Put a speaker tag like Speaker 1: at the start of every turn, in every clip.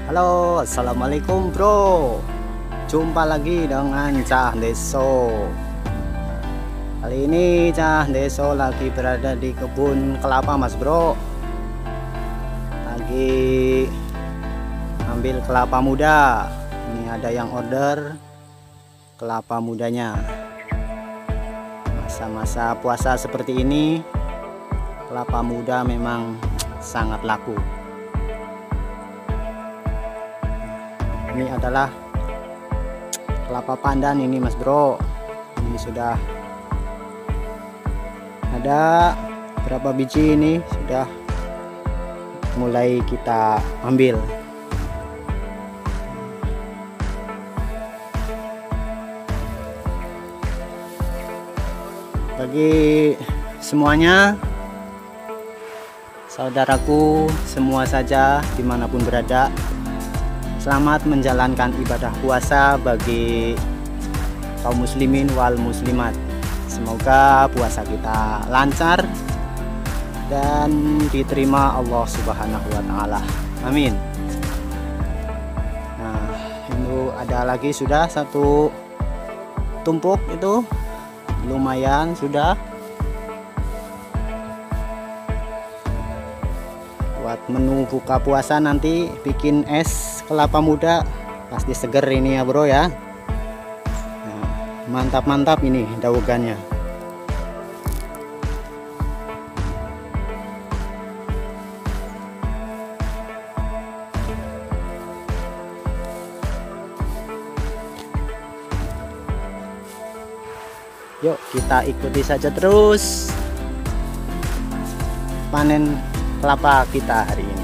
Speaker 1: Halo, assalamualaikum bro. Jumpa lagi dengan Cah Deso. Kali ini Cah Deso lagi berada di kebun kelapa mas bro. Lagi ambil kelapa muda. Ini ada yang order kelapa mudanya. Masa-masa puasa seperti ini, kelapa muda memang sangat laku. Ini adalah kelapa pandan ini mas bro. Ini sudah ada berapa biji, ini sudah mulai kita ambil. Bagi semuanya, saudaraku semua saja dimanapun berada, selamat menjalankan ibadah puasa bagi kaum muslimin wal muslimat. Semoga puasa kita lancar dan diterima Allah Subhanahu wa taala. Amin. Nah, ini ada lagi sudah satu tumpuk, itu lumayan sudah. Buat menu buka puasa nanti bikin es kelapa muda, pasti seger ini ya bro ya. Nah, mantap-mantap ini daugannya. Yuk kita ikuti saja terus panen kelapa kita hari ini.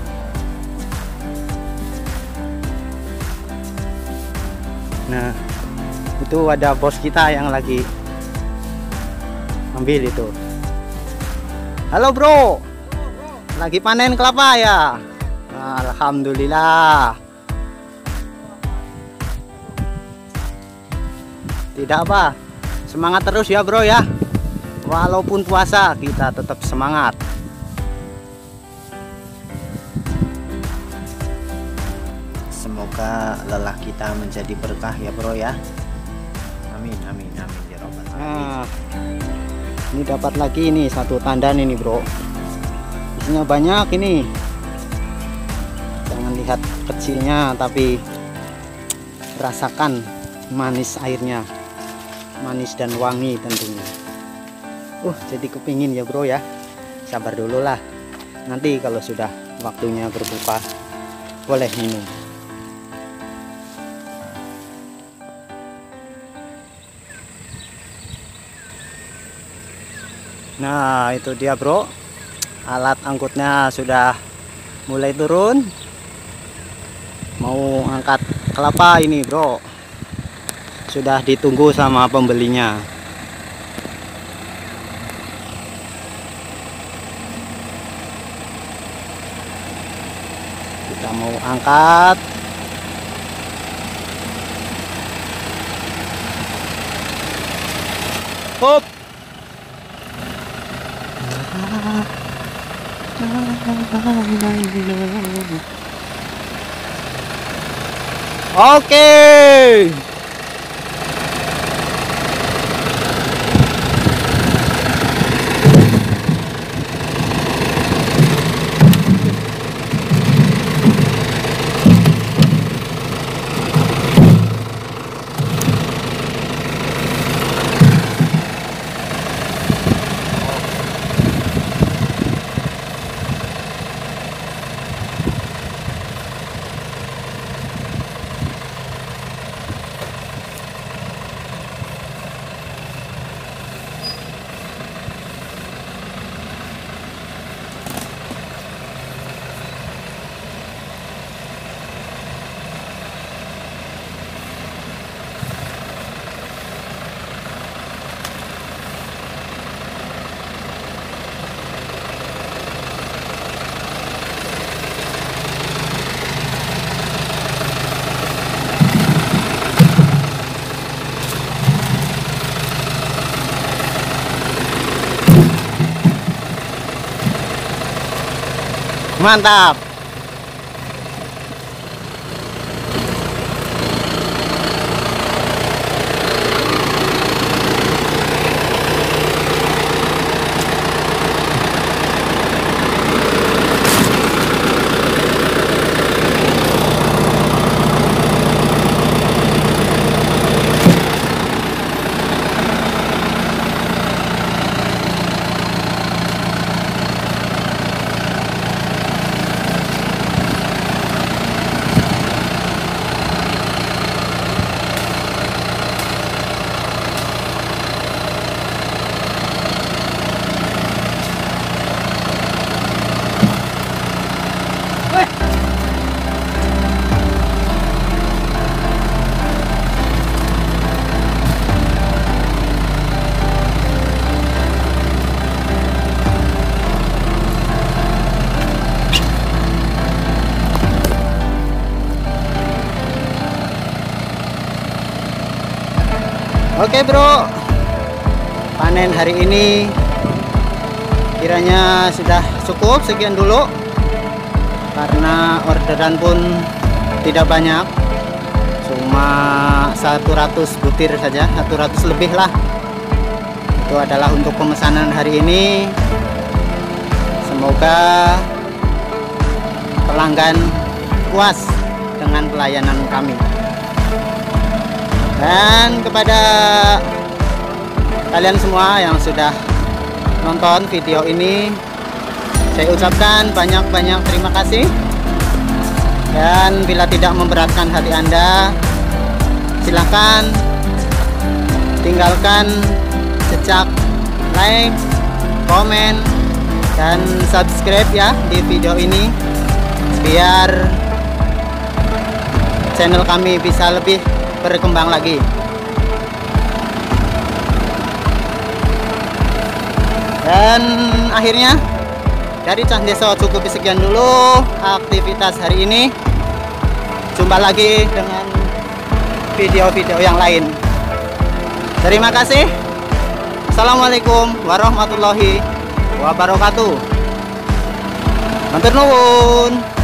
Speaker 1: Nah, itu ada bos kita yang lagi ambil itu. Halo bro, lagi panen kelapa ya? Alhamdulillah. Tidak apa, semangat terus ya bro ya. Walaupun puasa kita tetap semangat. Semoga lelah kita menjadi berkah ya bro ya. Amin amin amin ya robbal alamin. Nah, ini dapat lagi ini satu tandan ini bro. Isinya banyak ini. Jangan lihat kecilnya, tapi rasakan manis airnya. Manis dan wangi tentunya. Jadi kepingin ya bro ya. Sabar dulu lah. Nanti kalau sudah waktunya berbuka boleh minum. Nah itu dia bro, alat angkutnya sudah mulai turun. Mau angkat kelapa ini bro, sudah ditunggu sama pembelinya. Kita mau angkat. Hop. Oke. Mantap. Oke bro, panen hari ini kiranya sudah cukup, sekian dulu karena orderan pun tidak banyak, cuma 100 butir saja, 100 lebih lah. Itu adalah untuk pemesanan hari ini. Semoga pelanggan puas dengan pelayanan kami. Dan kepada kalian semua yang sudah nonton video ini, saya ucapkan banyak-banyak terima kasih. Dan bila tidak memberatkan hati Anda, silakan tinggalkan jejak like, komen, dan subscribe ya di video ini, biar channel kami bisa lebih berkembang lagi. Dan akhirnya dari Cah Deso cukup sekian dulu aktivitas hari ini. Jumpa lagi dengan video-video yang lain. Terima kasih. Assalamualaikum warahmatullahi wabarakatuh. Matur nuwun.